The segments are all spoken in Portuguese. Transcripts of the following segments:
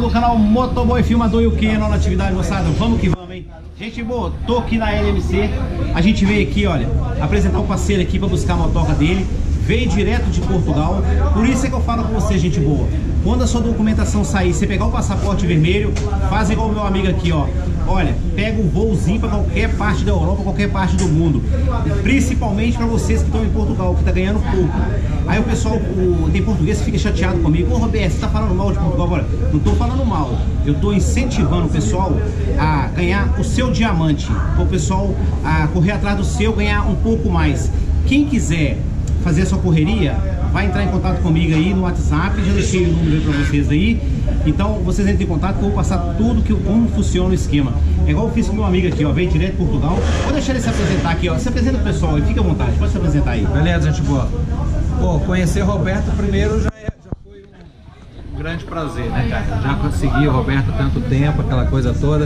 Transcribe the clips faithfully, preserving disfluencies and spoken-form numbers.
boa do canal Motoboy Filmador e o Canon na atividade, moçada. Vamos que vamos, hein? Gente boa, tô aqui na L M C. A gente veio aqui, olha, apresentar o parceiro aqui pra buscar a motoca dele. Veio direto de Portugal. Por isso é que eu falo com você, gente boa. Quando a sua documentação sair, você pegar o passaporte vermelho, faz igual o meu amigo aqui, ó. Olha, pega um voozinho para qualquer parte da Europa, qualquer parte do mundo. Principalmente para vocês que estão em Portugal, que tá ganhando pouco. Aí o pessoal, o, tem português que fica chateado comigo. Ô Roberto, você tá falando mal de Portugal agora? Não tô falando mal. Eu tô incentivando o pessoal a ganhar o seu diamante. Para o pessoal a correr atrás do seu, ganhar um pouco mais. Quem quiser fazer a sua correria, vai entrar em contato comigo aí no WhatsApp, já deixei o número aí pra vocês aí. Então vocês entrem em contato que eu vou passar tudo que, como funciona o esquema. É igual eu fiz com meu amigo aqui, ó, veio direto de Portugal. Vou deixar ele se apresentar aqui, ó. Se apresenta pro pessoal aí, fica à vontade, pode se apresentar aí. Beleza, gente boa. Pô, conhecer Roberto primeiro já, é, já foi um grande prazer, né, cara? Já consegui o Roberto há tanto tempo, aquela coisa toda.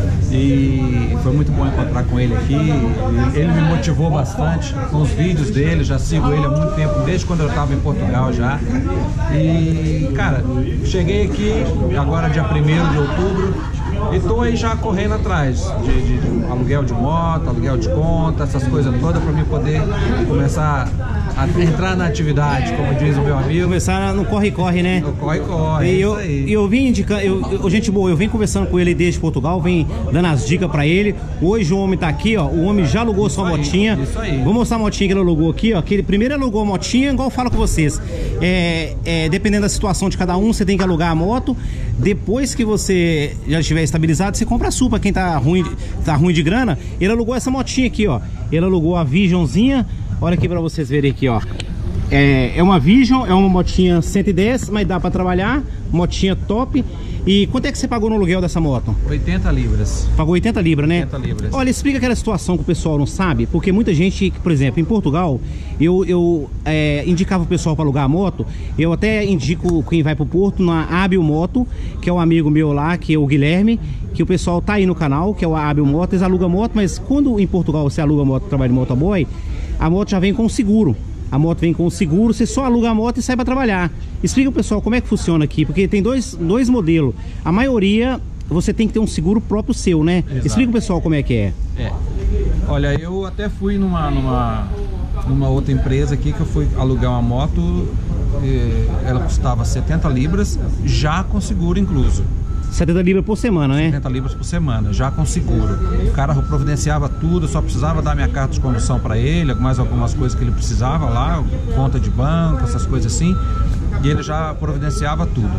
E foi muito bom encontrar com ele aqui. Ele me motivou bastante com os vídeos dele, já sigo ele há muito tempo, desde quando eu estava em Portugal já. E, cara, cheguei aqui agora dia primeiro de outubro e tô aí já correndo atrás de, de, de aluguel de moto, aluguel de conta, essas coisas todas para mim poder começar a entrar na atividade, como diz o meu amigo. Começar no corre-corre, né? No corre-corre, e é eu, isso aí. eu vim indicando, eu, eu, gente boa, eu venho conversando com ele desde Portugal, vem dando as dicas pra ele. Hoje o homem tá aqui, ó, o homem já alugou Isso sua aí, motinha. Isso aí. Vou mostrar a motinha que ele alugou aqui, ó, que ele primeiro alugou a motinha, igual eu falo com vocês. É, é, dependendo da situação de cada um, você tem que alugar a moto. Depois que você já estiver estabilizado, você compra a sua, pra quem tá ruim, tá ruim de grana. Ele alugou essa motinha aqui, ó. Ele alugou a Visionzinha. Olha aqui pra vocês verem aqui, ó. É, é uma Vision, é uma motinha cento e dez, mas dá pra trabalhar, motinha top. E quanto é que você pagou no aluguel dessa moto? oitenta libras. Pagou oitenta libras, né? oitenta libras. Olha, explica aquela situação que o pessoal não sabe, porque muita gente, por exemplo, em Portugal, eu, eu é, indicava o pessoal para alugar a moto, eu até indico quem vai pro Porto na Abil Moto, que é um amigo meu lá, que é o Guilherme, que o pessoal tá aí no canal, que é o Abil Moto, eles alugam moto, mas quando em Portugal você aluga moto, trabalha de motoboy, a moto já vem com seguro. A moto vem com o seguro, você só aluga a moto e sai para trabalhar. Explica o pessoal como é que funciona aqui, porque tem dois, dois modelos. A maioria, você tem que ter um seguro próprio seu, né? Exato. Explica o pessoal como é que é. É. Olha, eu até fui numa, numa, numa outra empresa aqui que eu fui alugar uma moto, ela custava setenta libras, já com seguro incluso. setenta libras por semana, né? setenta libras por semana, já com seguro. O cara providenciava tudo, só precisava dar minha carta de condução para ele, mais algumas coisas que ele precisava lá, conta de banco, essas coisas assim. E ele já providenciava tudo.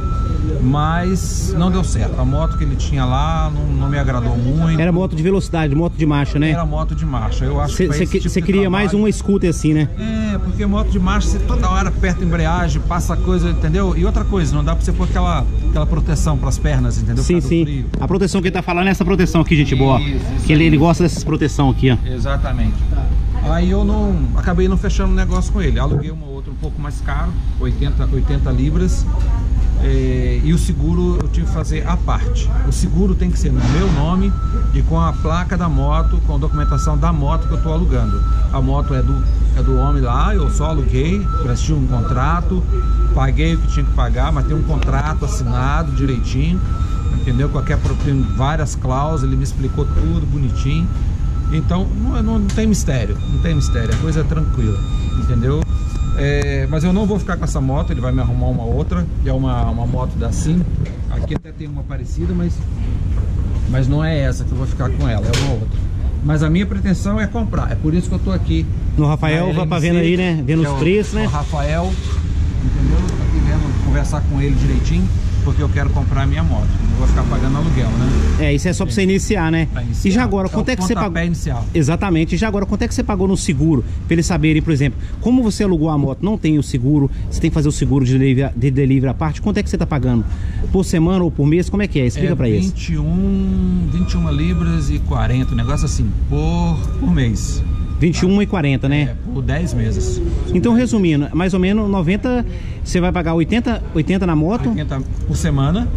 Mas não deu certo. A moto que ele tinha lá não, não me agradou muito. Era moto de velocidade, moto de marcha, né? Era moto de marcha. Eu acho que Você tipo queria trabalho... mais uma scooter assim, né? É, porque moto de marcha, você toda hora aperta a embreagem, passa coisa, entendeu? E outra coisa, não dá pra você pôr aquela, aquela proteção pras pernas, entendeu? Sim, sim. Frio. A proteção que ele tá falando é essa proteção aqui, gente boa. Isso, isso que ele, ele gosta dessas proteção aqui, ó. Exatamente. Aí eu não acabei não fechando o negócio com ele. Aluguei uma outra um pouco mais caro, oitenta, oitenta libras. É, e o seguro eu tive que fazer à parte. O seguro tem que ser no meu nome e com a placa da moto, com a documentação da moto que eu estou alugando. A moto é do, é do homem lá, eu só aluguei, prestei um contrato, paguei o que tinha que pagar, mas tem um contrato assinado direitinho, entendeu? Qualquer tem várias cláusulas, ele me explicou tudo bonitinho. Então não, não, não tem mistério, não tem mistério, a coisa é tranquila, entendeu? É, mas eu não vou ficar com essa moto, ele vai me arrumar uma outra, que é uma, uma moto da Sim. Aqui até tem uma parecida, mas, mas não é essa que eu vou ficar com ela, é uma outra. Mas a minha pretensão é comprar, é por isso que eu tô aqui. No Rafael, vai pra vendo aí, né? Vendo os preços, né? O Rafael, entendeu? Tô aqui vendo, conversar com ele direitinho, porque eu quero comprar a minha moto. Não vou ficar pagando aluguel, né? É, isso é só pra você iniciar, né? Iniciar. E já agora, quanto é, é que você pagou? Inicial. Exatamente. E já agora, quanto é que você pagou no seguro? Pra eles saberem, por exemplo, como você alugou a moto, não tem o seguro, você tem que fazer o seguro de delivery, de delivery à parte, quanto é que você tá pagando? Por semana ou por mês? Como é que é? Explica é pra eles. vinte e um, vinte e uma libras e quarenta, um negócio assim, por, por mês. vinte e um e quarenta, né? É, por dez meses. Então, resumindo, mais ou menos noventa, você vai pagar oitenta, oitenta na moto. oitenta por semana.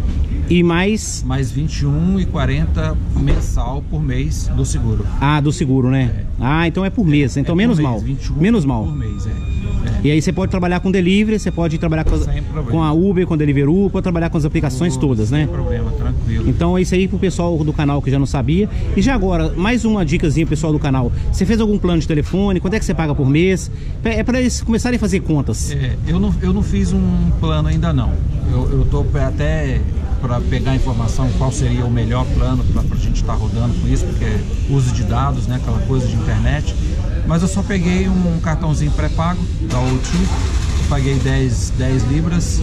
E mais? Mais vinte e um e quarenta mensal por mês do seguro. Ah, do seguro, né? É. Ah, então é por mês, então é menos mês, mal. vinte e um menos mal. Por mês, é. É. E aí você pode trabalhar com delivery, você pode trabalhar com, com a Uber, com a Deliveroo, pode trabalhar com as aplicações oh, todas, né? Sem problema, tranquilo. Então é isso aí pro pessoal do canal que já não sabia. E já agora, mais uma dicasinha pessoal do canal. Você fez algum plano de telefone? Quanto é que você paga por mês? É para eles começarem a fazer contas. É, eu, não, eu não fiz um plano ainda não. Eu, eu tô até para pegar a informação qual seria o melhor plano para a gente estar tá rodando com isso, porque é uso de dados, né, aquela coisa de internet. Mas eu só peguei um cartãozinho pré-pago da O dois, paguei dez libras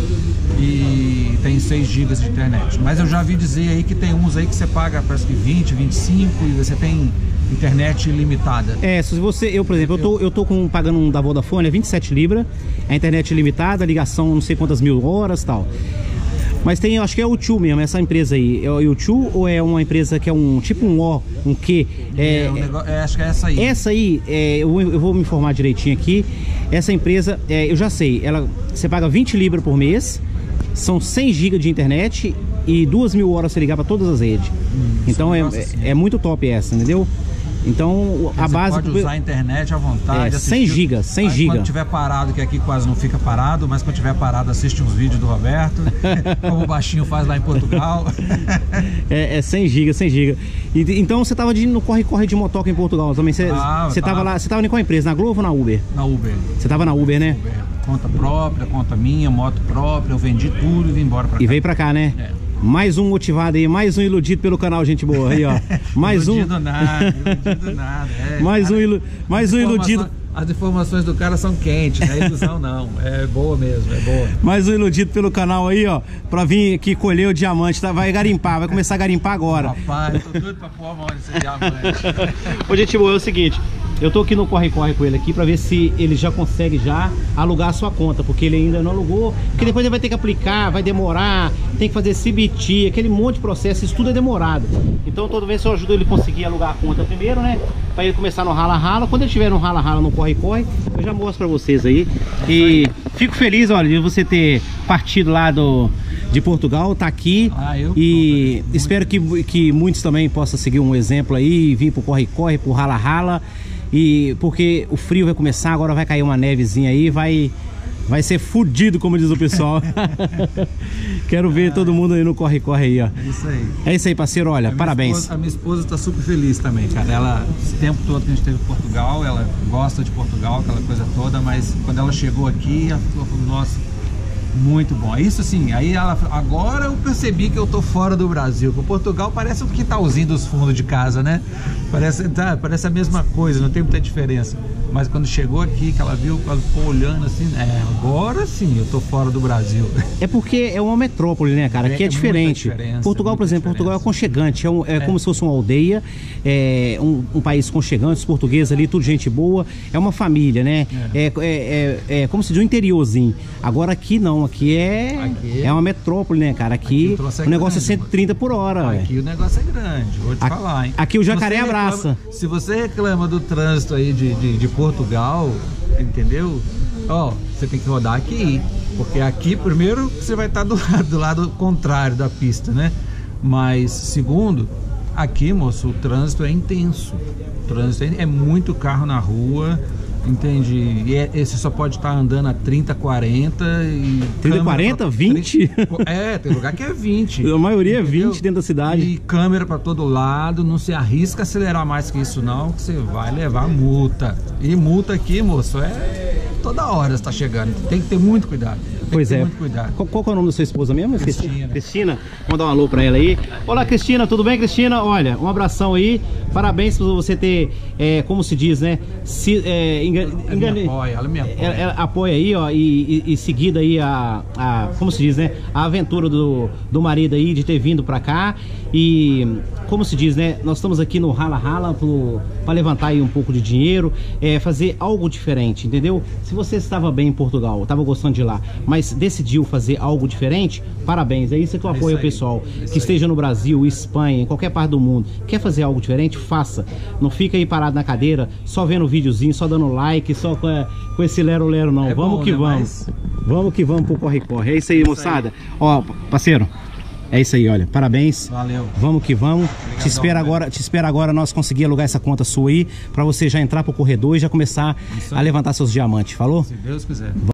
e tem seis gigas de internet. Mas eu já vi dizer aí que tem uns aí que você paga parece que vinte, vinte e cinco e você tem internet ilimitada. É, se você, eu por exemplo, eu tô, eu tô com, pagando um da Vodafone, é vinte e sete libras, a internet ilimitada, ligação não sei quantas mil horas e tal. Mas tem, eu acho que é o dois mesmo, essa empresa aí. É o dois ou é uma empresa que é um tipo um O, um Q? É, é, um negócio, é acho que é essa aí. Essa aí, é, eu, eu vou me informar direitinho aqui. Essa empresa, é, eu já sei, ela, você paga vinte libras por mês, são cem gigas de internet e duas mil horas você ligar para todas as redes. Hum, então é, assim. é, é muito top essa, entendeu? Então a você base pode usar a internet à vontade, é, cem gigas, cem gigas. Quando tiver parado, que aqui quase não fica parado, mas quando tiver parado assiste uns vídeos do Roberto, como o baixinho faz lá em Portugal. É, é cem gigas, cem gigas. E, então você tava de, no corre-corre de motoca em Portugal também, você, ah, você tá. tava lá, você tava em qual empresa? Na Glovo ou na Uber? Na Uber. Você tava na Uber, né? Uber. Conta própria, conta minha, moto própria, eu vendi tudo e vim embora pra cá. E veio pra cá, né? É. Mais um motivado aí, mais um iludido pelo canal, gente boa. Aí, ó. Mais um. Iludido nada, iludido nada. É, mais cara, um, ilu... mais um iludido. As informações do cara são quentes, não é ilusão não. É boa mesmo, é boa. Mais um iludido pelo canal aí, ó. Pra vir aqui colher o diamante, tá? Vai garimpar, vai começar a garimpar agora. Rapaz, eu tô doido pra pôr a mão nesse diamante. Ô, gente boa, é o seguinte. Eu tô aqui no corre-corre com ele aqui pra ver se ele já consegue já alugar a sua conta, porque ele ainda não alugou, porque depois ele vai ter que aplicar, vai demorar, tem que fazer C B T, aquele monte de processo, isso tudo é demorado. Então toda vez eu ajudo ele a conseguir alugar a conta primeiro, né, pra ele começar no rala-rala. Quando ele estiver no rala-rala, no corre-corre, eu já mostro pra vocês aí. E fico feliz, olha, de você ter partido lá do... de Portugal, tá aqui. Ah, eu e tô, espero que, que muitos também possam seguir um exemplo aí, vir pro corre-corre, pro rala-rala. E porque o frio vai começar, agora vai cair uma nevezinha aí, vai, vai ser fudido, como diz o pessoal. Quero ver ah, todo mundo aí no corre-corre aí, ó. É isso aí. É isso aí, parceiro, olha, a parabéns. Esposa, a minha esposa tá super feliz também, cara. Ela, esse tempo todo que a gente teve em Portugal, ela gosta de Portugal, aquela coisa toda, mas quando ela chegou aqui, ela falou, nossa, muito bom. Isso assim, aí ela, agora eu percebi que eu tô fora do Brasil. Com Portugal parece um quintalzinho dos fundos de casa, né? Parece, tá, parece a mesma coisa, não tem muita diferença. Mas quando chegou aqui, que ela viu, ela ficou olhando assim, é, agora sim eu tô fora do Brasil. É porque é uma metrópole, né, cara? Aqui é, é diferente. Portugal, por exemplo, Portugal é aconchegante, é, um, é, é como se fosse uma aldeia, é um, um país aconchegante, os portugueses ali, tudo gente boa, é uma família, né? É, é, é, é, é como se diz um interiorzinho. Agora aqui não, aqui é, aqui é uma metrópole, né, cara? Aqui, aqui o, é o negócio grande, é cento e trinta por hora. Aqui o negócio é grande, vou te a, falar, hein? Aqui o jacaré você abraça. Reclama, se você reclama do trânsito aí de, de, de Portugal, entendeu? Ó, oh, você tem que rodar aqui, porque aqui primeiro você vai estar do lado, do lado contrário da pista, né? Mas segundo, aqui, moço, o trânsito é intenso. O trânsito é, é muito carro na rua, entende? E é, esse só pode estar andando a trinta, quarenta e... trinta, quarenta, vinte? trinta, é, tem lugar que é vinte. A maioria entendeu? É vinte dentro da cidade. E câmera para todo lado, não se arrisca a acelerar mais que isso não, que você vai levar multa. E multa aqui, moço, é toda hora está chegando. Tem que ter muito cuidado. Tem pois que ter é. Muito cuidado. Qual, qual é o nome da sua esposa mesmo? Cristina. Cristina. Vamos dar um alô pra ela aí. Olá, Cristina, tudo bem, Cristina? Olha, um abração aí. Parabéns por você ter, é, como se diz, né? Se, é, engan... ela, me apoia, ela me apoia. Ela, ela apoia aí, ó, e, e, e seguida aí a, a, como se diz, né? A aventura do, do marido aí de ter vindo pra cá. E, como se diz, né? Nós estamos aqui no Rala Rala para levantar aí um pouco de dinheiro, é, fazer algo diferente, entendeu? Se você estava bem em Portugal, estava gostando de lá, mas decidiu fazer algo diferente, parabéns. É isso que eu apoio o pessoal que esteja no Brasil, Espanha, em qualquer parte do mundo. Quer fazer algo diferente? Faça. Não fica aí parado na cadeira, só vendo o videozinho, só dando like, só com, com esse lero-lero, não. É vamos bom, que né? vamos. Mas... Vamos que vamos pro corre-corre. É isso aí, é isso moçada. Aí. Ó, parceiro, É isso aí, olha. Parabéns. Valeu. Vamos que vamos. Obrigadão, te espera velho. agora, te espera agora nós conseguir alugar essa conta sua aí, pra você já entrar pro corredor e já começar a levantar seus diamantes. Falou? Se Deus quiser.